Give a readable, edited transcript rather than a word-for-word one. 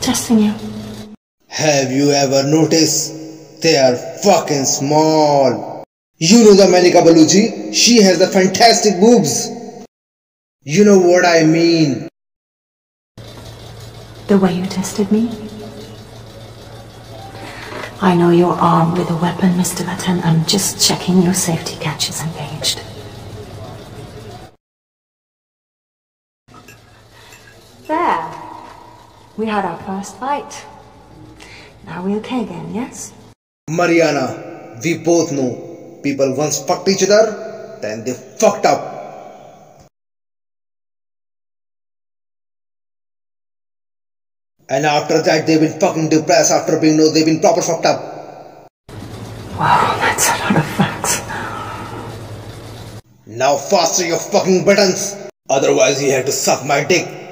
Testing you. Have you ever noticed they are fucking small? You know the Malika Baluchi? She has the fantastic boobs. You know what I mean. The way you tested me? I know you're armed with a weapon, Mr. Batten. I'm just checking your safety catches engaged. There. We had our first fight. Now we okay again, yes? Mariana, we both know people once fucked each other, then they fucked up. And after that they've been fucking depressed after being know they've been proper fucked up. Wow, that's a lot of facts. Now faster your fucking buttons. Otherwise you have to suck my dick.